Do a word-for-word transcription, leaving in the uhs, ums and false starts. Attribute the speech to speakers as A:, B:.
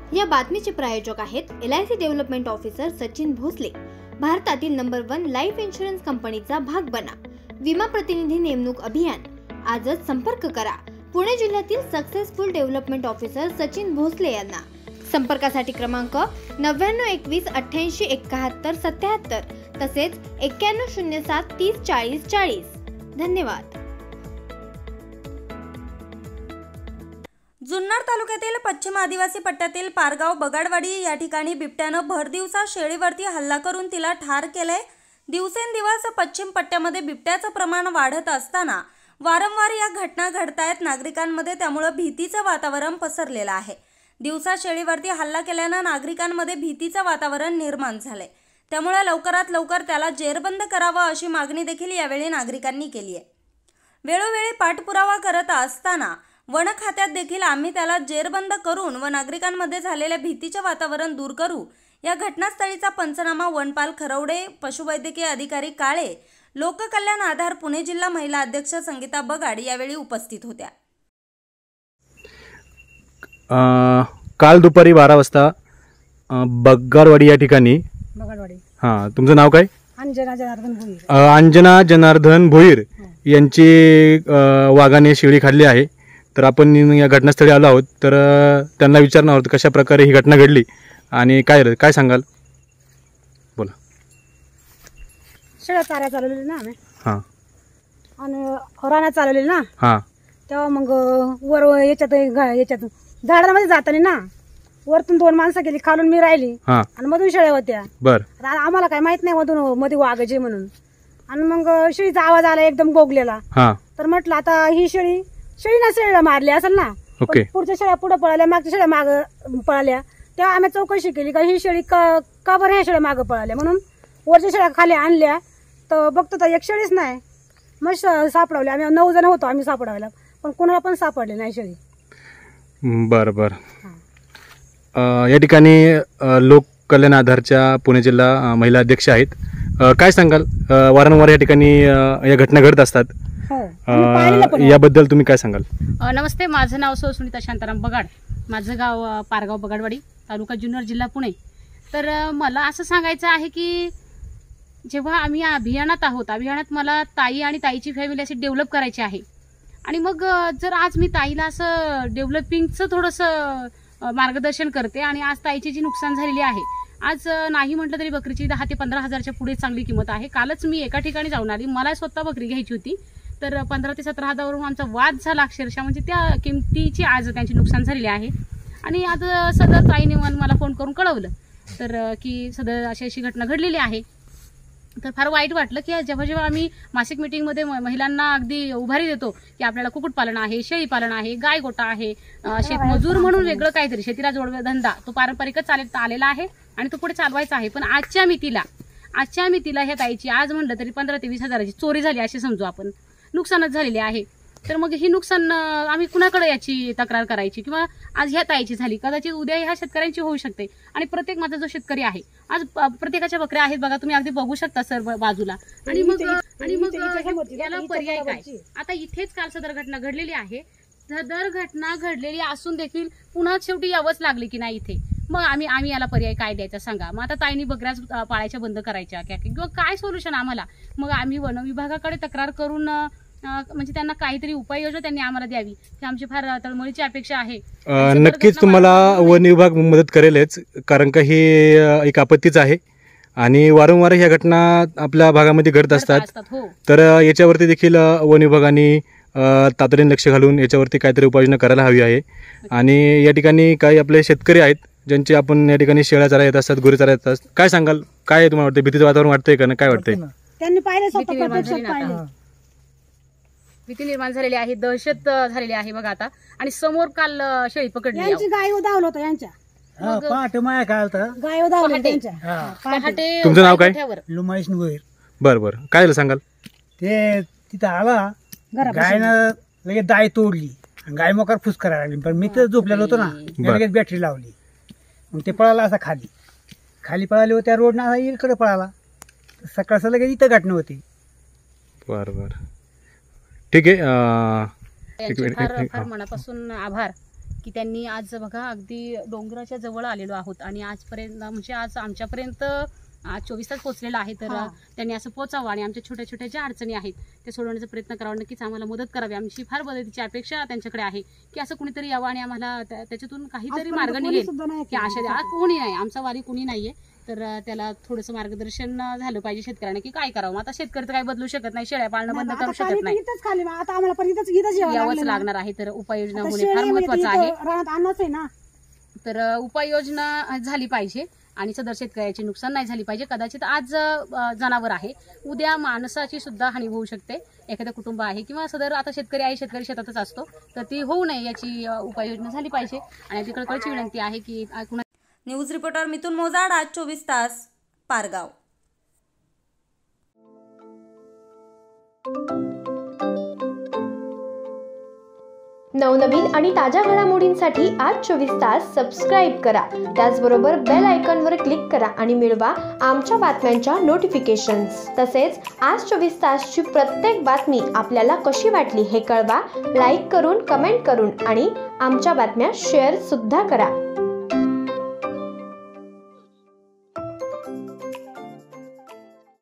A: या बातमीचे प्रायोजक आहेत L I C development officer Sachin Bhosale. भारतातील नंबर वन लाईफ इन्शुरन्स कंपनीचा भाग बना। विमा प्रतिनिधी नेमणूक अभियान। आजच संपर्क करा पुणे जिल्ह्यातील successful development officer Sachin Bhosale यांना। संपर्कासाठी क्रमांक नव्याण्णव एकवीस अठ्ठ्याऐंशी एकाहत्तर सत्याहत्तर तसेच एक्क्याण्णव शून्य सात तीस चाळीस चाळीस। धन्यवाद।
B: जुन्नर तालुक्यातील पश्चिम आदिवासी पट्ट्यातील पारगाव बगाडवाडी या ठिकाणी बिबट्यानं भरदिवसा शेळीवरती हल्ला करून तिला ठार केलंय। दिवसेंदिवस पश्चिम पट्ट्यामध्ये बिबट्याचं प्रमाण वाढत असताना वारंवार या घटना घडतायत नागरिकांमध्ये, त्यामुळे भीतीचं वातावरण पसरलेलं आहे। दिवसा शेळीवरती हल्ला केल्यानं नागरिकांमध्ये भीतीचं वातावरण निर्माण झालंय, त्यामुळे लवकरात लवकर त्याला जेरबंद करावं अशी मागणी देखील यावेळी नागरिकांनी केली आहे। वेळोवेळी पाठपुरावा करत असताना वन खात्यात देखील आम्ही त्याला जेरबंद करून व नागरिकांमध्ये झालेल्या भीतीचे वातावरण दूर करू या घटनास्थळीचा पंचनामा वनपाल खरवडे, पशुवैद्यकीय अधिकारी काळे, लोककल्याण आधार पुणे जिल्हा महिला अध्यक्ष संगीता बगाड यावेळी उपस्थित होत्या।
C: काल दुपारी बारा वाजता बगाडवाडी या ठिकाणी
D: बगाडवाडी
C: हां तुमचं नाव काय?
D: अंजना जनार्दन भोईर।
C: अंजना जनार्दन भोईर यांची वाघाने शेळी खाल्ली आहे। तर आपण या घटनास्थळी आलो आहोत, तर त्यांना विचारणार आहोत कशा प्रकारे ही घटना घडली आणि काय काय सांगाल? बोला।
D: शेळ्या चाऱ्या चालवलेली ना आम्ही,
C: हां
D: आणि रानात चालवलेली ना,
C: हां
D: तेव्हा मग वर याच्यात याच्यात झाडांमध्ये जाताना ना वरतून दोन माणसं गेली, खालून मी राहिली
C: हां
D: आणि मधून शेळ्या होत्या।
C: बर
D: आम्हाला काय माहित नाही मधून मध्ये वाघाचे म्हणून, आणि मग शेळीचा आवाज आला एकदम गोगलेला।
C: हां
D: तर म्हटलं आता ही शेळी शेळी ना शेळीला मारली असेल ना,
C: ओके।
D: पुढच्या शेळ्या पुढे पळाल्या, मागच्या शेळ्या माग पळाल्या। तेव्हा आम्ही चौकशी केली का ही शेळी का का बरं ह्या शेळ्या मागं पळाल्या म्हणून। वरच्या शेळ्या खाली आणल्या तर बघतो तर एक शेळीच नाही, मग सापडवल्या। आम्ही नऊ जण होतो आम्ही सापडायला, पण कोणाला पण सापडली नाही शेळी।
C: बर बर या ठिकाणी लोक कल्याण आधारच्या पुणे जिल्हा महिला अध्यक्ष आहेत, काय सांगाल? वारंवार या ठिकाणी या घटना घडत असतात, याबद्दल तुम्ही काय सांगाल?
E: नमस्ते, माझं नाव सौ सुनीता शांताराम बगाड, माझं गाव पारगाव बगाडवाडी, तालुका जुन्नर, जिल्हा पुणे। तर मला असं सांगायचं आहे की जेव्हा आम्ही अभियानात आहोत, अभियानात मला ताई आणि ताईची फॅमिली अशी डेव्हलप करायची आहे, आणि मग जर आज मी ताईला असं डेव्हलपिंगचं थोडंसं मार्गदर्शन करते आणि आज ताईची जी नुकसान झालेली आहे, आज नाही म्हटलं तरी बकरीची दहा ते पंधरा हजारच्या पुढे चांगली किंमत आहे। कालच मी एका ठिकाणी जाऊन आली, मला स्वतः बकरी घ्यायची होती, तर पंधरा ते सतरा हजारावरून आमचा वाद झाला अक्षरशः, म्हणजे त्या किमतीची आज त्यांची नुकसान झालेली आहे। आणि आज सदर ताईने मला फोन करून कळवलं तर की सदर अशी अशी घटना घडलेली आहे। तर फार वाईट वाटलं की जेव्हा जेव्हा आम्ही मासिक मीटिंगमध्ये महिलांना अगदी उभारी देतो की आपल्याला कुक्कुटपालन आहे, शेळीपालन आहे, गाय गोटा आहे, शेतमजूर म्हणून वेगळं काहीतरी शेतीला जोडवे धंदा तो पारंपरिकच चालत आलेला आहे आणि तो पुढे चालवायचा आहे, पण आजच्या मितीला आजच्या मितीला ह्या ताईची आज म्हणलं तरी पंधरा ते वीस हजाराची चोरी झाली असे समजू आपण, नुकसानच झालेले आहे। तर मग ही नुकसान आम्ही कुणाकडे याची तक्रार करायची, किंवा आज ह्या ताईची झाली, कदाचित उद्या ह्या शेतकऱ्यांची होऊ शकते। आणि प्रत्येक माझा जो शेतकरी आहे, आज प्रत्येकाच्या बकऱ्या आहेत बघा, तुम्ही अगदी बघू शकता सर बाजूला। आणि मग आणि मग याला पर्याय काय? आता इथेच काल सदर घटना घडलेली आहे, सदर घटना घडलेली असून देखील पुन्हा शेवटी यावंच लागले की नाही इथे, मग आम्ही आम्ही याला पर्याय काय द्यायचा सांगा? मग आता ताईंनी बकऱ्याच पाळायच्या बंद करायच्या किंवा काय सोल्युशन आम्हाला? मग आम्ही वन विभागाकडे तक्रार करून म्हणजे त्यांना काहीतरी उपाययोजना त्यांनी आम्हाला द्यावी, ही आमची फार तळमळीची अपेक्षा आहे।
C: नक्कीच तुम्हाला वन विभाग मदत करेलच, कारण का ही एक आपत्तीच आहे आणि वारंवार ह्या घटना आपल्या भागामध्ये घडत असतात। तर याच्यावरती देखील वन विभागाने तातडीने लक्ष घालून याच्यावरती काहीतरी उपाययोजना करायला हवी आहे। आणि या ठिकाणी काही आपले शेतकरी आहेत ज्यांचे आपण या ठिकाणी शेळ्या चारा येत असतात, गुरे चारा येत असतात, काय सांगाल? काय तुम्हाला वाटतं? भीतीचं वातावरण वाटतंय का? काय वाटतंय?
D: त्यांनी पाहिलं स्वतः प्रत्यक्षात पाहिलं,
E: भीती निर्माण झालेली आहे, दहशत झालेली आहे बघा आता। आणि समोर काल शेळी पकडली,
D: यांची गाय धावलं होतं यांच्या
F: पहाटे माया काय होतं,
D: गाय धावली त्यांच्या
E: पहाटे।
C: तुमचं नाव काय?
F: लुमाईश नुगैर।
C: बरं बरं, काय झालं सांगाल?
F: ते तिथं आला, गायनं लगेच दाय तोडली, गाय मोकार फुस करायला लागली, पण मी तर झोपलेलो होतो ना, लगेच बॅटरी लावली, मग ते पळाला असा खाली खाली पळाले होत्या रोडना इकडे पळाला, सकाळचं लगेच इथं घटना होती।
C: बरं बरं ठीक आहे,
E: फार फार मनापासून आभार की त्यांनी आज बघा अगदी डोंगराच्या जवळ आलेलो आहोत आणि आजपर्यंत म्हणजे आज आमच्यापर्यंत आज चोवीस तास पोहोचलेला आहे. तर त्यांनी असं पोचावं आणि आमच्या छोट्या छोट्या ज्या अडचणी आहेत ते सोडवण्याचा प्रयत्न करावा. नक्कीच आम्हाला मदत करावी. आमची फार मदतीची अपेक्षा त्यांच्याकडे आहे की असं कुणीतरी यावं आणि आम्हाला त्याच्यातून काहीतरी मार्ग निघेल की अशा कोणी नाही, आमचा वारी कुणी नाहीये. तर त्याला थोडंसं मार्गदर्शन झालं पाहिजे शेतकऱ्यांना की काय करावं. आता शेतकरी तर काही बदलू शकत नाही, शेळ्या पाळणं बंद करू शकत नाही, यावंच लागणार आहे. तर उपाययोजना होणे फार महत्वाचं आहे. तर उपाययोजना झाली पाहिजे आणि सदर शेतकऱ्याचे नुकसान नाही झाली पाहिजे. कदाचित आज जनावर आहे, उद्या माणसाची सुद्धा हानी होऊ शकते. एखादं कुटुंब आहे किंवा सदर आता शेतकरी आहे, शेतकरी शेतातच असतो, तर ती होऊ नये याची उपाययोजना झाली पाहिजे. आणि तिकडे कळची विनंती आहे की
B: न्यूज रिपोर्टर मिथुन मोजाड, आज चोवीस तास, पारगाव.
A: नवनवीन आणि ताज्या घडामोडींसाठी आज चोवीस तास सबस्क्राईब करा. त्याचबरोबर बेल आयकॉनवर क्लिक करा आणि मिळवा आमच्या बातम्यांच्या नोटिफिकेशन्स. तसेच आज चोवीस तासची प्रत्येक बातमी आपल्याला कशी वाटली हे कळवा. लाईक करून, कमेंट करून आणि आमच्या बातम्या शेअर सुद्धा करा.